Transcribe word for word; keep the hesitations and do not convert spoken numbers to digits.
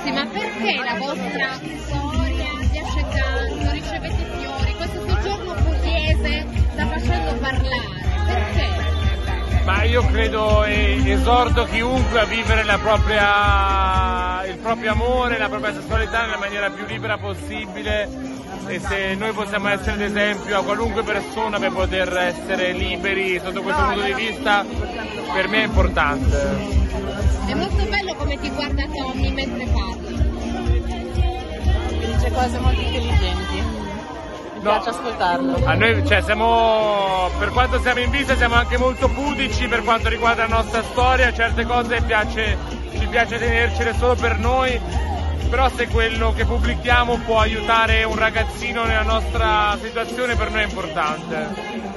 Ragazzi, ma perché la vostra storia piace tanto, ricevete fiori, questo soggiorno pugliese sta facendo parlare, perché? Ma io credo e esorto chiunque a vivere la propria, il proprio amore, la propria sessualità nella maniera più libera possibile, e se noi possiamo essere d'esempio a qualunque persona per poter essere liberi sotto questo punto di vista, per me è importante. È molto bello come ti guarda Tommy mentre parli. Dice cose molto intelligenti. Mi No, piace ascoltarlo. A noi, cioè, siamo, per quanto siamo in vista, siamo anche molto pudici per quanto riguarda la nostra storia, certe cose piace, ci piace tenercele solo per noi, però se quello che pubblichiamo può aiutare un ragazzino nella nostra situazione, per noi è importante.